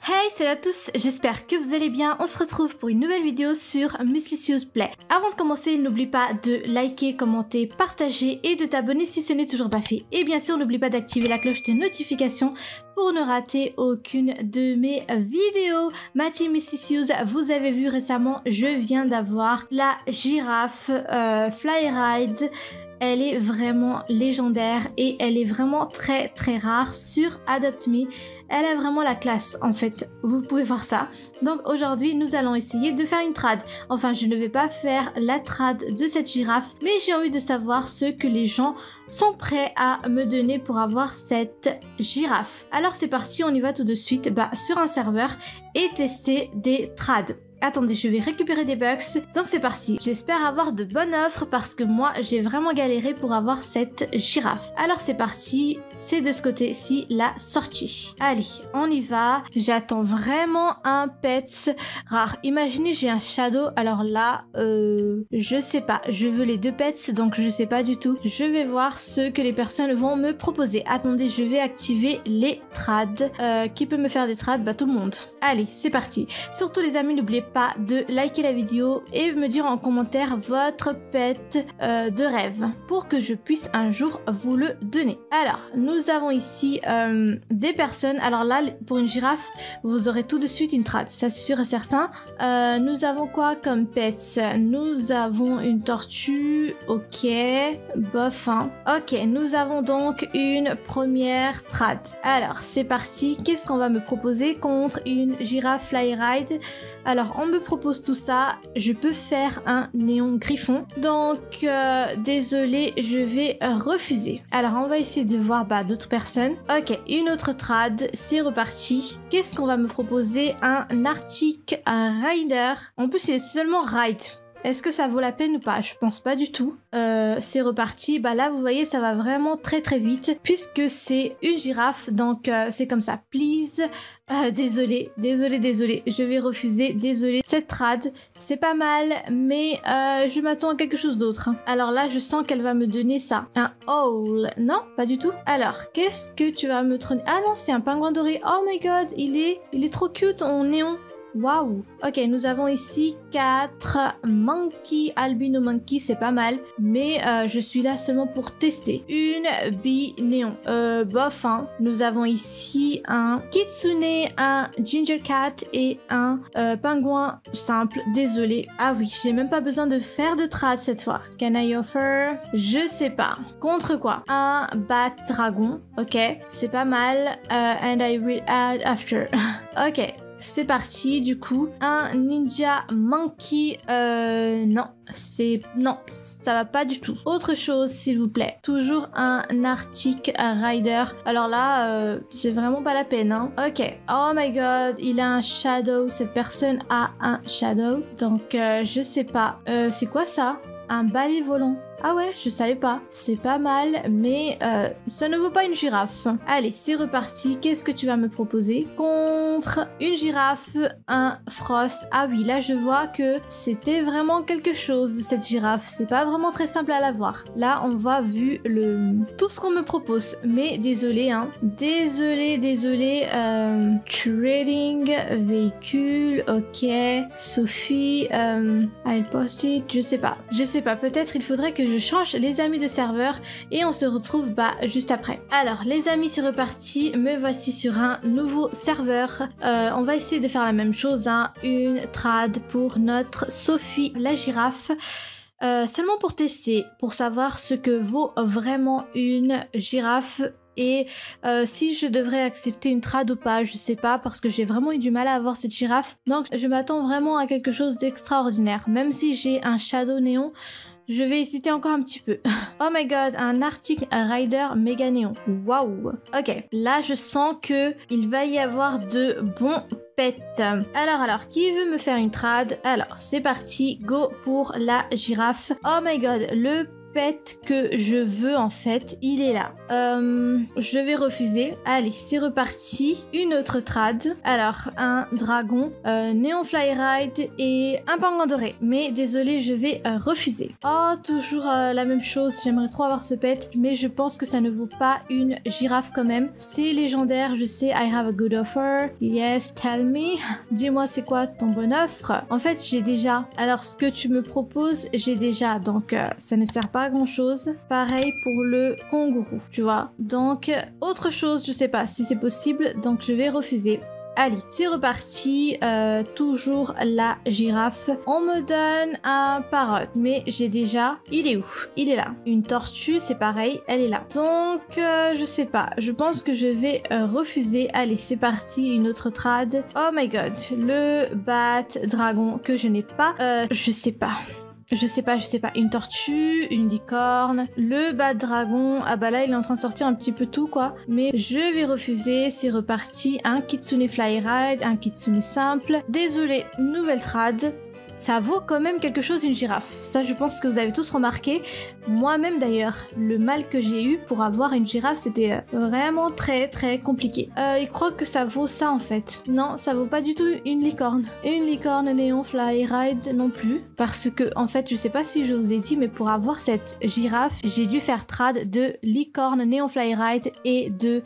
Hey, salut à tous, j'espère que vous allez bien. On se retrouve pour une nouvelle vidéo sur Miscellaneous Play. Avant de commencer, n'oublie pas de liker, commenter, partager et de t'abonner si ce n'est toujours pas fait. Et bien sûr, n'oublie pas d'activer la cloche de notification pour ne rater aucune de mes vidéos. Ma team Miscellaneous, vous avez vu récemment, je viens d'avoir la girafe Flyride. Elle est vraiment légendaire et elle est vraiment très rare sur Adopt Me. Elle a vraiment la classe en fait, vous pouvez voir ça. Donc aujourd'hui nous allons essayer de faire une trad. Enfin je ne vais pas faire la trad de cette girafe, mais j'ai envie de savoir ce que les gens sont prêts à me donner pour avoir cette girafe. Alors c'est parti, on y va tout de suite sur un serveur et tester des trads. Attendez, je vais récupérer des bucks. Donc c'est parti. J'espère avoir de bonnes offres parce que moi, j'ai vraiment galéré pour avoir cette girafe. Alors c'est parti. C'est de ce côté-ci la sortie. Allez, on y va. J'attends vraiment un pet rare. Imaginez, j'ai un shadow. Alors là, je sais pas. Je veux les deux pets, donc je sais pas du tout. Je vais voir ce que les personnes vont me proposer. Attendez, je vais activer les trads. Qui peut me faire des trads? Tout le monde. Allez, c'est parti. Surtout les amis, n'oubliez pas de liker la vidéo et me dire en commentaire votre pet de rêve pour que je puisse un jour vous le donner. Alors, nous avons ici des personnes. Alors là, pour une girafe, vous aurez tout de suite une trad, ça c'est sûr et certain. Nous avons quoi comme pets? Nous avons une tortue, ok, bof, hein. Ok, nous avons donc une première trad. Alors, c'est parti. Qu'est-ce qu'on va me proposer contre une girafe Flyride? Alors, on me propose tout ça. Je peux faire un néon griffon. Donc, désolé, je vais refuser. Alors, on va essayer de voir d'autres personnes. Ok, une autre trad. C'est reparti. Qu'est-ce qu'on va me proposer? Un Arctic Rider. En plus, il est seulement ride. Est-ce que ça vaut la peine ou pas? Je pense pas du tout. C'est reparti. Là, vous voyez, ça va vraiment très vite puisque c'est une girafe. Donc, c'est comme ça. Please. Désolé. Je vais refuser. Désolé. Cette trad, c'est pas mal, mais je m'attends à quelque chose d'autre. Alors là, je sens qu'elle va me donner ça. Un owl. Non, pas du tout. Alors, qu'est-ce que tu vas me trôner? Ah non, c'est un pingouin doré. Oh my god, il est trop cute en néon. Waouh. Ok, nous avons ici 4 monkey, albino monkey, c'est pas mal. Mais je suis là seulement pour tester. Une bee néon. Bof, hein. Nous avons ici un kitsune, un ginger cat et un pingouin simple. Désolé. Ah oui, j'ai même pas besoin de faire de trad cette fois. Can I offer? Je sais pas. Contre quoi? Un bat dragon. Ok, c'est pas mal. And I will add after. Ok. C'est parti, du coup, un ninja monkey, non, ça va pas du tout. Autre chose, s'il vous plaît. Toujours un Arctic Rider. Alors là, c'est vraiment pas la peine, hein. Ok. Oh my god, il a un shadow. Cette personne a un shadow. Donc, je sais pas. C'est quoi ça? Un balai volant. Ah ouais, je savais pas. C'est pas mal, mais ça ne vaut pas une girafe. Allez, c'est reparti. Qu'est-ce que tu vas me proposer? Contre une girafe, un frost. Ah oui, là je vois que c'était vraiment quelque chose, cette girafe. C'est pas vraiment très simple à l'avoir. Là, on voit vu tout ce qu'on me propose. Mais désolé, hein. Désolé. Trading, véhicule, ok. Sophie, I post it. Je sais pas. Peut-être il faudrait que je change les amis de serveur et on se retrouve juste après. Alors les amis, c'est reparti, me voici sur un nouveau serveur. On va essayer de faire la même chose, hein. Une trad pour notre Sophie la girafe. Seulement pour tester, pour savoir ce que vaut vraiment une girafe. Et si je devrais accepter une trad ou pas, je sais pas, parce que j'ai vraiment eu du mal à avoir cette girafe. Donc je m'attends vraiment à quelque chose d'extraordinaire. Même si j'ai un shadow néon, je vais hésiter encore un petit peu. Oh my god, un Arctic Rider méga néon. Waouh. Ok, là je sens que il va y avoir de bons pets. Alors, qui veut me faire une trad? Alors, c'est parti, go pour la girafe. Oh my god, le pet que je veux en fait, il est là. Je vais refuser. Allez, c'est reparti. Une autre trad. Alors, un dragon, Neon Fly Ride et un pangolin doré. Mais désolé, je vais refuser. Oh, toujours la même chose. J'aimerais trop avoir ce pet, mais je pense que ça ne vaut pas une girafe quand même. C'est légendaire, je sais. I have a good offer. Yes, tell me. Dis-moi, c'est quoi ton bonne offre? En fait, j'ai déjà. Alors, ce que tu me proposes, j'ai déjà. Donc, ça ne sert pas à grand chose. Pareil pour le kangourou, tu vois. Donc, autre chose, je sais pas si c'est possible. Donc, je vais refuser. Allez, c'est reparti, toujours la girafe. On me donne un parrot, mais j'ai déjà... Il est où? Il est là. Une tortue, c'est pareil, elle est là. Donc, je sais pas, je pense que je vais refuser. Allez, c'est parti, une autre trad. Oh my god, le bat dragon que je n'ai pas. Je sais pas. Je sais pas, une tortue, une licorne, le bas dragon, ah bah là il est en train de sortir un petit peu tout quoi, mais je vais refuser, c'est reparti, un kitsune fly ride, un kitsune simple, désolé, nouvelle trad. Ça vaut quand même quelque chose une girafe. Ça, je pense que vous avez tous remarqué. Moi-même d'ailleurs, le mal que j'ai eu pour avoir une girafe, c'était vraiment très très compliqué. Ils croient que ça vaut ça en fait. Non, ça vaut pas du tout une licorne. Une licorne Neon Fly Ride non plus. Parce que en fait, je sais pas si je vous ai dit, mais pour avoir cette girafe, j'ai dû faire trad de licorne Neon Fly Ride et de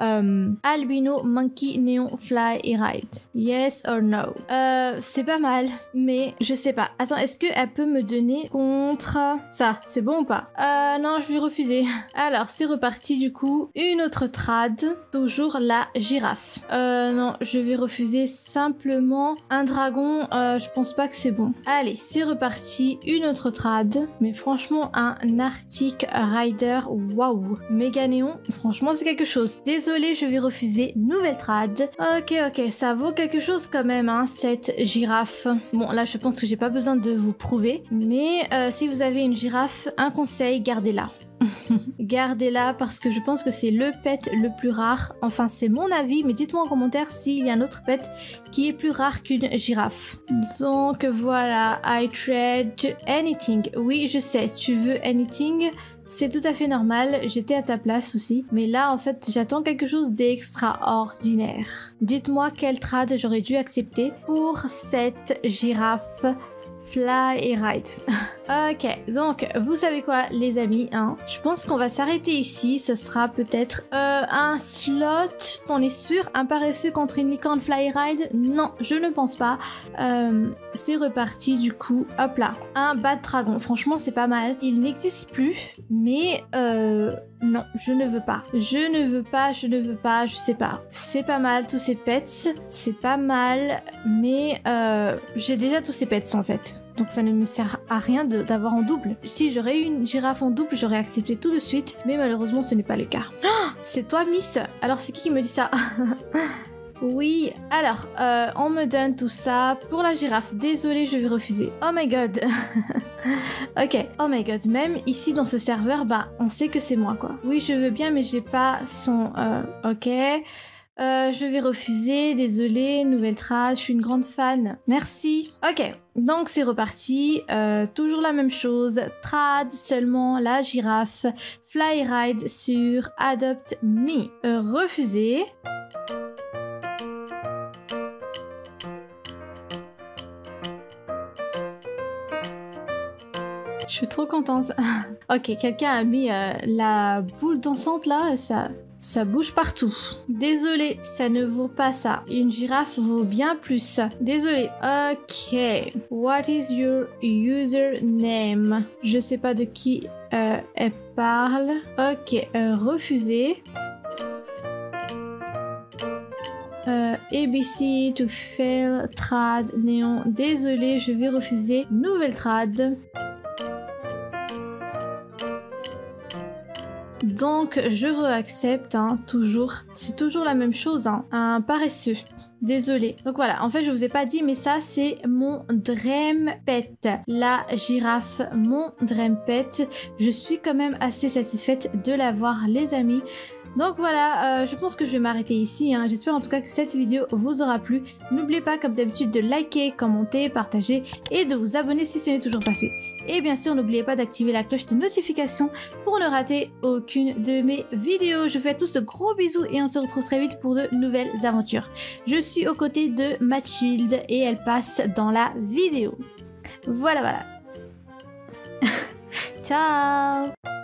albino monkey Neon Fly Ride. Yes or no? C'est pas mal, mais je sais pas. Attends, est-ce qu'elle peut me donner contre ça? C'est bon ou pas? Non, je vais refuser. Alors, c'est reparti du coup. Une autre trad. Toujours la girafe. Non, je vais refuser simplement un dragon. Je pense pas que c'est bon. Allez, c'est reparti. Une autre trad. Mais franchement, un Arctic Rider. Waouh. Méga néon. Franchement, c'est quelque chose. Désolé, je vais refuser. Nouvelle trad. Ok, ça vaut quelque chose quand même, hein, cette girafe. Bon, là, je pense que j'ai pas besoin de vous prouver, mais si vous avez une girafe, un conseil, gardez-la. Gardez-la parce que je pense que c'est le pet le plus rare. Enfin, c'est mon avis, mais dites-moi en commentaire s'il y a un autre pet qui est plus rare qu'une girafe. Donc voilà, I trade anything. Oui, je sais, tu veux anything. C'est tout à fait normal, j'étais à ta place aussi. Mais là, en fait, j'attends quelque chose d'extraordinaire. Dites-moi quelle trad j'aurais dû accepter pour cette girafe Fly et Ride. Ok, donc vous savez quoi les amis, hein, je pense qu'on va s'arrêter ici. Ce sera peut-être un slot, on est sûr, un paresseux contre une licorne Fly Ride. Non, je ne pense pas. C'est reparti du coup, hop là, un bas dragon, franchement c'est pas mal. Il n'existe plus, mais non, je ne veux pas. Je ne veux pas, je sais pas. C'est pas mal tous ces pets, c'est pas mal, mais j'ai déjà tous ces pets en fait. Donc ça ne me sert à rien d'avoir en double. Si j'aurais eu une girafe en double, j'aurais accepté tout de suite, mais malheureusement ce n'est pas le cas. Oh, c'est toi Miss? Alors c'est qui me dit ça? Oui, alors, on me donne tout ça pour la girafe. Désolée, je vais refuser. Oh my god. Ok, oh my god, même ici dans ce serveur, bah, on sait que c'est moi, quoi. Oui, je veux bien, mais j'ai pas son... Ok. Je vais refuser, désolée, nouvelle trad, je suis une grande fan. Merci. Ok, donc c'est reparti. Toujours la même chose. Trad, seulement la girafe. Fly Ride sur Adopt Me. Refuser. Je suis trop contente. Ok, quelqu'un a mis la boule dansante là, ça bouge partout. Désolé, ça ne vaut pas ça. Une girafe vaut bien plus. Désolé. Ok. What is your username? Je sais pas de qui elle parle. Ok, refuser. ABC to fail trad néon. Désolé, je vais refuser. Nouvelle trad. Donc je réaccepte, hein, toujours. C'est toujours la même chose, hein, un paresseux. Désolée. Donc voilà, en fait je vous ai pas dit, mais ça c'est mon dream pet. La girafe, mon dream pet. Je suis quand même assez satisfaite de l'avoir les amis. Donc voilà, je pense que je vais m'arrêter ici. Hein. J'espère en tout cas que cette vidéo vous aura plu. N'oubliez pas comme d'habitude de liker, commenter, partager et de vous abonner si ce n'est toujours pas fait. Et bien sûr, n'oubliez pas d'activer la cloche de notification pour ne rater aucune de mes vidéos. Je vous fais à tous de gros bisous et on se retrouve très vite pour de nouvelles aventures. Je suis aux côtés de Mathilde et elle passe dans la vidéo. Voilà, voilà. Ciao!